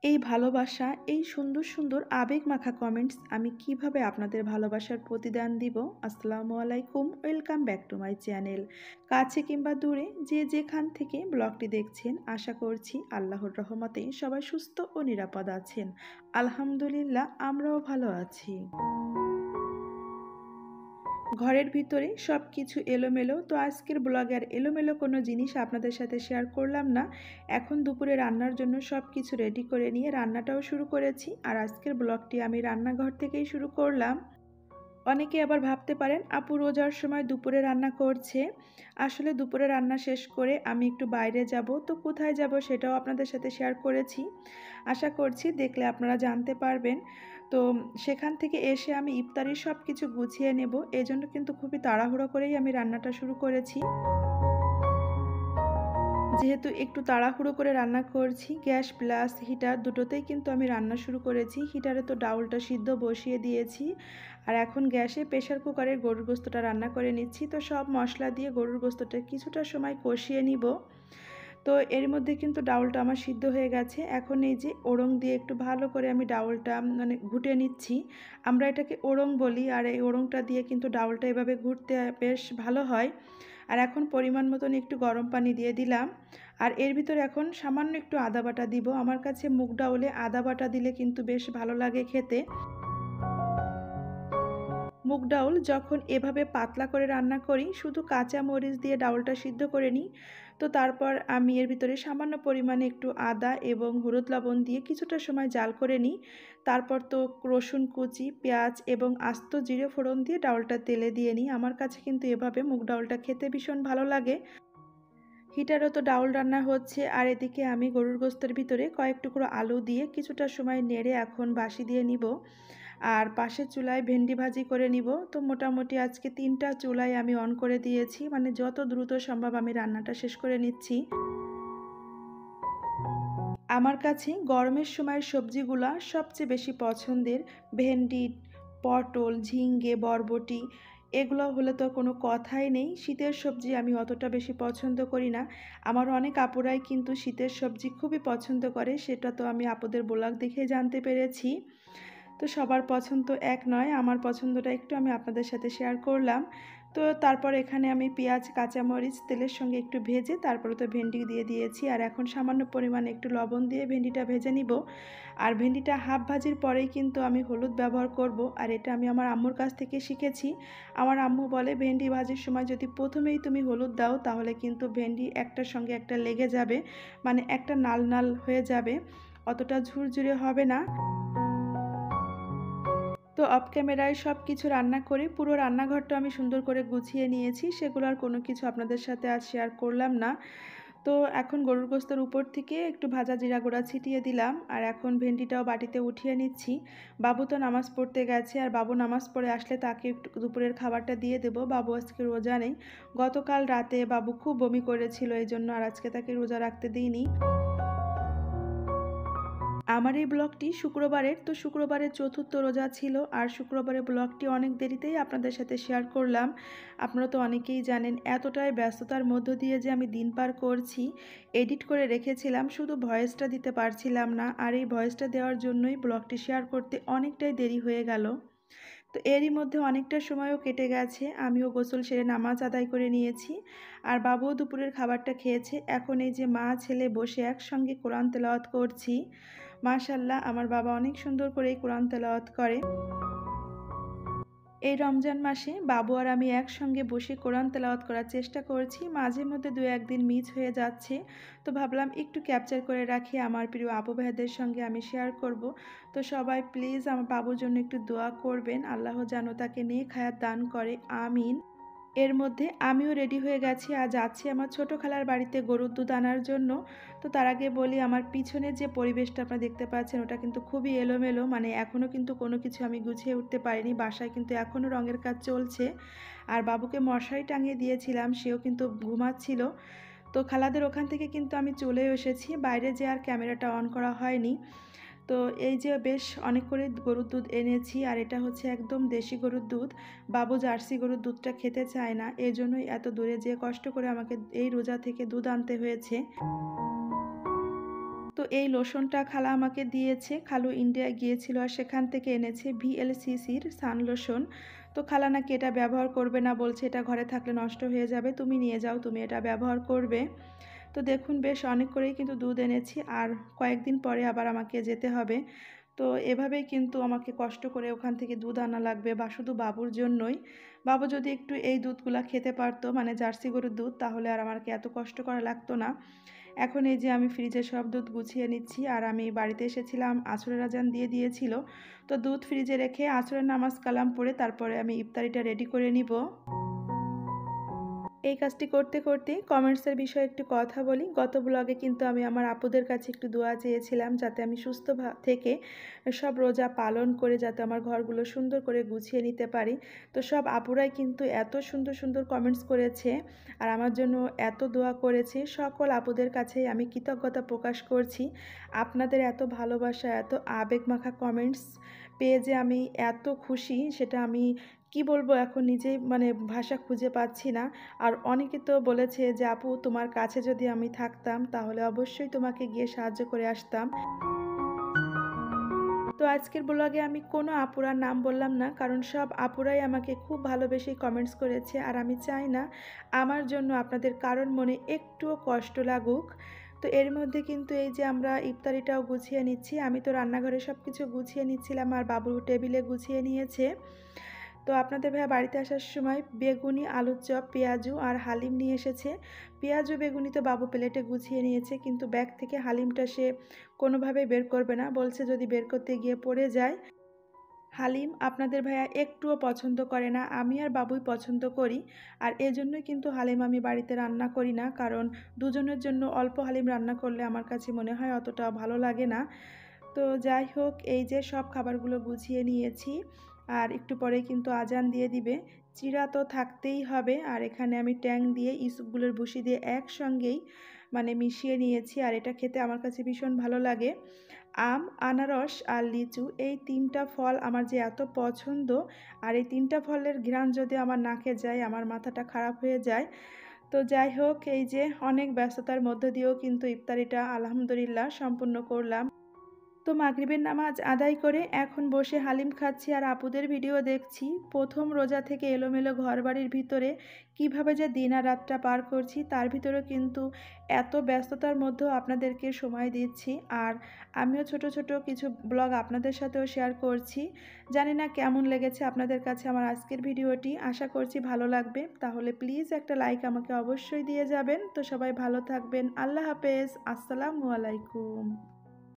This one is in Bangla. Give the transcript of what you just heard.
এই ভালোবাসা, এই সুন্দর, সুন্দর আবেগ মাখা কমেন্টস আমি কিভাবে আপনাদের ভালোবাসার প্রতিদান দিব? আসসালামু আলাইকুম। Welcome back to my channel. কাছে কিংবা দূরে যে যেখান থেকে ব্লগটি দেখছেন, আশা করছি আল্লাহর রহমতে সবাই সুস্থ ও নিরাপদ আছেন। আলহামদুলিল্লাহ আমরাও ভালো আছি। ঘরের ভিতরে সব কিছু এলোমেলো, তো আজকের ব্লগে আর এলোমেলো কোনো জিনিস আপনাদের সাথে শেয়ার করলাম না। এখন দুপুরে রান্নার জন্য সব কিছু রেডি করে নিয়ে রান্নাটাও শুরু করেছি, আর আজকের ব্লগটি আমি রান্নাঘর থেকেই শুরু করলাম। অনেকে আবার ভাবতে পারেন আপু রোজার সময় দুপুরে রান্না করছে। আসলে দুপুরে রান্না শেষ করে আমি একটু বাইরে যাব, তো কোথায় যাব সেটাও আপনাদের সাথে শেয়ার করেছি। আশা করছি দেখলে আপনারা জানতে পারবেন। তো সেখান থেকে এসে আমি ইফতারির সব কিছু গুছিয়ে নেব, এজন্য কিন্তু খুবই তাড়াহুড়ো করেই আমি রান্নাটা শুরু করেছি। যেহেতু একটু তাড়াহুড়ো করে রান্না করছি, গ্যাস প্লাস হিটার দুটোতেই কিন্তু আমি রান্না শুরু করেছি। হিটারে তো ডাউলটা সিদ্ধ বসিয়ে দিয়েছি, আর এখন গ্যাসে প্রেশার কুকারে গরুর গোস্তটা রান্না করে নিচ্ছি। তো সব মশলা দিয়ে গরুর গোস্তটা কিছুটা সময় কষিয়ে নিব। তো এর মধ্যে কিন্তু ডাউলটা আমার সিদ্ধ হয়ে গেছে। এখন এই যে ওড়ং দিয়ে একটু ভালো করে আমি ডাউলটা ঘুটে নিচ্ছি। আমরা এটাকে ওড়ং বলি, আর এই ওড়ংটা দিয়ে কিন্তু ডাউলটা এভাবে ঘুরতে বেশ ভালো হয়। আর এখন পরিমাণ মতন একটু গরম পানি দিয়ে দিলাম, আর এর ভিতরে এখন সামান্য একটু আদা বাটা দিব। আমার কাছে মুগ ডাউলে আদা বাটা দিলে কিন্তু বেশ ভালো লাগে খেতে। মুগ ডাউল যখন এভাবে পাতলা করে রান্না করি, শুধু কাঁচা মরিচ দিয়ে ডাউলটা সিদ্ধ করে নিই। তো তারপর আমি এর ভিতরে সামান্য পরিমাণে একটু আদা এবং হলুদ লবণ দিয়ে কিছুটা সময় জাল করে নিই। তারপর তো রসুন কুচি, পেঁয়াজ এবং আস্ত জিরে ফোড়ন দিয়ে ডাউলটা তেলে দিয়ে নিই। আমার কাছে কিন্তু এভাবে মুগ ডাউলটা খেতে ভীষণ ভালো লাগে। হিটারও তো ডাউল রান্না হচ্ছে, আর এদিকে আমি গরুর গোস্তের ভিতরে কয়েক টুকরো আলু দিয়ে কিছুটা সময় নেড়ে এখন বাসি দিয়ে নিব। আর পাশের চুলায় ভেন্ডি ভাজি করে নিব। তো মোটামুটি আজকে 3টা চুলায় আমি অন করে দিয়েছি, মানে যত দ্রুত সম্ভব আমি রান্নাটা শেষ করে নিচ্ছি। আমার কাছে গরমের সময়ের সবজিগুলা সবচেয়ে বেশি পছন্দের। ভেন্ডি, পটল, ঝিঙ্গে, বরবটি এগুলো হলে তো কোনো কথাই নেই। শীতের সবজি আমি অতটা বেশি পছন্দ করি না। আমার অনেক আপুরাই কিন্তু শীতের সবজি খুবই পছন্দ করে, সেটা তো আমি আপুদের ব্লগ দেখে জানতে পেরেছি। তো সবার পছন্দ এক নয়, আমার পছন্দটা একটু আমি আপনাদের সাথে শেয়ার করলাম। তো তারপর এখানে আমি পেঁয়াজ, কাঁচামরিচ তেলের সঙ্গে একটু ভেজে তারপরে তো ভেন্ডি দিয়ে দিয়েছি, আর এখন সামান্য পরিমাণে একটু লবণ দিয়ে ভেন্ডিটা ভেজে নিব। আর ভেন্ডিটা হাফ ভাজির পরেই কিন্তু আমি হলুদ ব্যবহার করব, আর এটা আমি আমার আম্মুর কাছ থেকে শিখেছি। আমার আম্মু বলে ভেন্ডি ভাজির সময় যদি প্রথমেই তুমি হলুদ দাও তাহলে কিন্তু ভেন্ডি একটার সঙ্গে একটা লেগে যাবে, মানে একটা নাল নাল হয়ে যাবে, অতটা ঝুরঝুরে হবে না। তো অফ ক্যামেরায় সব কিছু রান্না করে পুরো রান্নাঘরটা আমি সুন্দর করে গুছিয়ে নিয়েছি, সেগুলো আর কোনো কিছু আপনাদের সাথে আজ শেয়ার করলাম না। তো এখন গরুর গোস্তের উপর থেকে একটু ভাজা জিরা গুঁড়া ছিটিয়ে দিলাম, আর এখন ভেন্ডিটাও বাটিতে উঠিয়ে নিচ্ছি। বাবু তো নামাজ পড়তে গেছে, আর বাবু নামাজ পড়ে আসলে তাকে একটু দুপুরের খাবারটা দিয়ে দেবো। বাবু আজকে রোজা নেই। গতকাল রাতে বাবু খুব বমি করেছিল, এই জন্য আর আজকে তাকে রোজা রাখতে দিইনি। আমার এই ব্লগটি শুক্রবারের, তো শুক্রবারের চতুর্থ রোজা ছিল, আর শুক্রবারের ব্লগটি অনেক দেরিতেই আপনাদের সাথে শেয়ার করলাম। আপনারা তো অনেকেই জানেন এতটাই ব্যস্ততার মধ্য দিয়ে যে আমি দিন পার করছি। এডিট করে রেখেছিলাম, শুধু ভয়েসটা দিতে পারছিলাম না, আর এই ভয়েসটা দেওয়ার জন্যই ব্লগটি শেয়ার করতে অনেকটাই দেরি হয়ে গেল। তো এরই মধ্যে অনেকটা সময়ও কেটে গেছে, আমিও গোসল সেরে নামাজ আদায় করে নিয়েছি, আর বাবুও দুপুরের খাবারটা খেয়েছে। এখন এই যে মা ছেলে বসে একসঙ্গে কোরআন তেলাওয়াত করছি। মাশাআল্লাহ, আমার বাবা অনেক সুন্দর করে কোরআন তেলাওয়াত করে। এই রমজান মাসে বাবু আর আমি একসঙ্গে বসে কোরআন তেলাওয়াত করার চেষ্টা করছি। মাঝে মধ্যে 2-1 দিন মিস হয়ে যাচ্ছে, তো ভাবলাম একটু ক্যাপচার করে রাখি, আমার প্রিয় আপু ভাইদের সঙ্গে আমি শেয়ার করব। তো সবাই প্লিজ আমার বাবুর জন্য একটু দোয়া করবেন, আল্লাহ যেন তাকে নেক হায়াত দান করে, আমিন। এর মধ্যে আমিও রেডি হয়ে গেছি, আর যাচ্ছি আমার ছোট খালার বাড়িতে গরুর দুধ আনার জন্য। তো তার আগে বলি, আমার পিছনে যে পরিবেশটা আপনারা দেখতে পাচ্ছেন ওটা কিন্তু খুবই এলোমেলো, মানে এখনও কিন্তু কোনো কিছু আমি গুছিয়ে উঠতে পারিনি। বাসায় কিন্তু এখনও রঙের কাজ চলছে, আর বাবুকে মশারি টাঙিয়ে দিয়েছিলাম, সেও কিন্তু ঘুমাচ্ছিল। তো খালাদের ওখান থেকে কিন্তু আমি চলে এসেছি, বাইরে যে আর ক্যামেরাটা অন করা হয়নি। তো এই যে বেশ অনেক করে গরুর দুধ এনেছি, আর এটা হচ্ছে একদম দেশি গরুর দুধ। বাবু জার্সি গরুর দুধটা খেতে চায় না, এই জন্যই এত দূরে যেয়ে কষ্ট করে আমাকে এই রোজা থেকে দুধ আনতে হয়েছে। তো এই লোশনটা খালা আমাকে দিয়েছে, খালু ইন্ডিয়ায় গিয়েছিল আর সেখান থেকে এনেছে VLCCর সান লোশন। তো খালা নাকি এটা ব্যবহার করবে না, বলছে এটা ঘরে থাকলে নষ্ট হয়ে যাবে, তুমি নিয়ে যাও, তুমি এটা ব্যবহার করবে। তো দেখুন বেশ অনেক করেই কিন্তু দুধ এনেছি, আর কয়েকদিন পরে আবার আমাকে যেতে হবে। তো এভাবেই কিন্তু আমাকে কষ্ট করে ওখান থেকে দুধ আনা লাগবে, বা শুধু বাবুর জন্যই। বাবু যদি একটু এই দুধগুলা খেতে পারতো, মানে জার্সি গরুর দুধ, তাহলে আর আমাকে এত কষ্ট করা লাগতো না। এখন এই যে আমি ফ্রিজে সব দুধ গুছিয়ে নিচ্ছি, আর আমি বাড়িতে এসেছিলাম, আসরের আজান দিয়ে দিয়েছিল। তো দুধ ফ্রিজে রেখে আসরের নামাজ কালাম পড়ে তারপরে আমি ইফতারিটা রেডি করে নিব। এই কাজটি করতে করতেই কমেন্টসের বিষয়ে একটু কথা বলি। গত ব্লগে কিন্তু আমি আমার আপুদের কাছে একটু দোয়া চেয়েছিলাম, যাতে আমি সুস্থ থেকে সব রোজা পালন করে যাতে আমার ঘরগুলো সুন্দর করে গুছিয়ে নিতে পারি। তো সব আপুরাই কিন্তু এত সুন্দর সুন্দর কমেন্টস করেছে আর আমার জন্য এত দোয়া করেছে। সকল আপুদের কাছেই আমি কৃতজ্ঞতা প্রকাশ করছি। আপনাদের এত ভালোবাসা, এত আবেগমাখা কমেন্টস পেয়ে যে আমি এত খুশি, সেটা আমি কি বলবো এখন নিজেই মানে ভাষা খুঁজে পাচ্ছি না। আর অনেকে তো বলেছে যে আপু তোমার কাছে যদি আমি থাকতাম তাহলে অবশ্যই তোমাকে গিয়ে সাহায্য করে আসতাম। তো আজকের ব্লগে আমি কোনো আপুরার নাম বললাম না, কারণ সব আপুরাই আমাকে খুব ভালোবেসে কমেন্টস করেছে, আর আমি চাই না আমার জন্য আপনাদের কারোর মনে একটুও কষ্ট লাগুক। তো এর মধ্যে কিন্তু এই যে আমরা ইফতারিটাও গুছিয়ে নিচ্ছি, আমি তো রান্নাঘরে সব কিছু গুছিয়ে নিচ্ছিলাম আর বাবু টেবিলে গুছিয়ে নিয়েছে। তো আপনাদের ভাইয়া বাড়িতে আসার সময় বেগুনি, আলুর চপ, পেঁয়াজু আর হালিম নিয়ে এসেছে। পেঁয়াজু বেগুনি তো বাবু প্লেটে গুছিয়ে নিয়েছে, কিন্তু ব্যাগ থেকে হালিমটা সে কোনোভাবে বের করবে না, বলছে যদি বের করতে গিয়ে পড়ে যায়। হালিম আপনাদের ভাইয়া একটুও পছন্দ করে না, আমি আর বাবুই পছন্দ করি। আর এজন্যই কিন্তু হালিম আমি বাড়িতে রান্না করি না, কারণ দুজনের জন্য অল্প হালিম রান্না করলে আমার কাছে মনে হয় অতটা ভালো লাগে না। তো যাই হোক, এই যে সব খাবারগুলো গুছিয়ে নিয়েছি, আর একটু পরেই কিন্তু আজান দিয়ে দিবে। চিড়া তো থাকতেই হবে, আর এখানে আমি ট্যাং দিয়ে ইসবগুলোর ভুসি দিয়ে একসঙ্গেই মানে মিশিয়ে নিয়েছি, আর এটা খেতে আমার কাছে ভীষণ ভালো লাগে। আম, আনারস আর লিচু, এই তিনটা ফল আমার যে এত পছন্দ, আর এই তিনটা ফলের ঘ্রাণ যদি আমার নাকে যায় আমার মাথাটা খারাপ হয়ে যায়। তো যাই হোক, এই যে অনেক ব্যস্ততার মধ্য দিয়েও কিন্তু ইফতারিটা আলহামদুলিল্লাহ সম্পূর্ণ করলাম। তো মাগরিবের নামাজ আদায় করে এখন বসে হালিম খাচ্ছি আর আপুদের ভিডিও দেখছি। প্রথম রোজা থেকে এলোমেলো ঘরবাড়ির ভিতরে কিভাবে যে দিন আর রাতটা পার করছি, তার ভিতরেও কিন্তু এত ব্যস্ততার মধ্যেও আপনাদেরকে সময় দিচ্ছি, আর আমিও ছোট ছোট কিছু ব্লগ আপনাদের সাথেও শেয়ার করছি। জানি না কেমন লেগেছে আপনাদের কাছে আমার আজকের ভিডিওটি, আশা করছি ভালো লাগবে। তাহলে প্লিজ একটা লাইক আমাকে অবশ্যই দিয়ে যাবেন। তো সবাই ভালো থাকবেন, আল্লাহ হাফেজ, আসসালামু আলাইকুম।